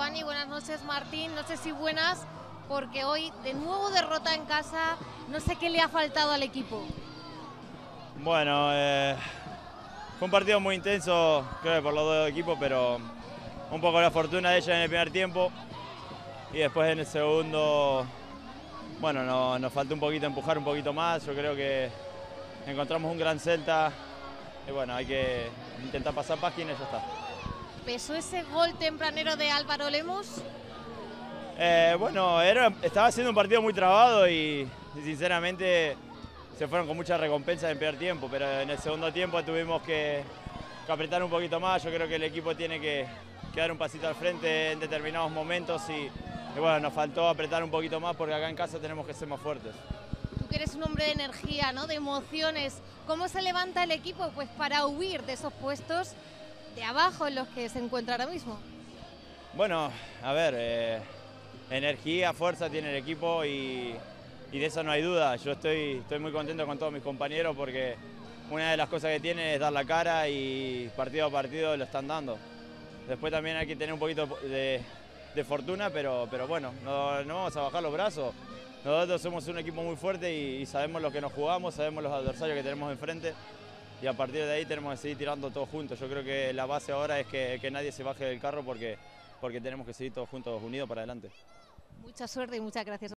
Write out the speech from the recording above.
Dani, buenas noches Martín, no sé si buenas, porque hoy de nuevo derrota en casa, no sé qué le ha faltado al equipo. Bueno, fue un partido muy intenso, creo que por los dos equipos, pero un poco la fortuna de ella en el primer tiempo y después en el segundo, bueno, nos faltó un poquito empujar un poquito más. Yo creo que encontramos un gran Celta y bueno, hay que intentar pasar página y ya está. ¿Pesó ese gol tempranero de Álvaro Lemos? Bueno, estaba siendo un partido muy trabado y sinceramente se fueron con muchas recompensas en el primer tiempo, pero en el segundo tiempo tuvimos que apretar un poquito más. Yo creo que el equipo tiene que dar un pasito al frente en determinados momentos y bueno, nos faltó apretar un poquito más porque acá en casa tenemos que ser más fuertes. Tú que eres un hombre de energía, ¿no? De emociones, ¿cómo se levanta el equipo pues para huir de esos puestos de abajo en los que se encuentra ahora mismo? Bueno, a ver, energía, fuerza tiene el equipo y de eso no hay duda. Yo estoy muy contento con todos mis compañeros porque una de las cosas que tienen es dar la cara y partido a partido lo están dando. Después también hay que tener un poquito de fortuna, pero bueno, no vamos a bajar los brazos. Nosotros somos un equipo muy fuerte y sabemos lo que nos jugamos, sabemos los adversarios que tenemos enfrente y a partir de ahí tenemos que seguir tirando todos juntos. Yo creo que la base ahora es que nadie se baje del carro porque tenemos que seguir todos juntos, unidos para adelante. Mucha suerte y muchas gracias.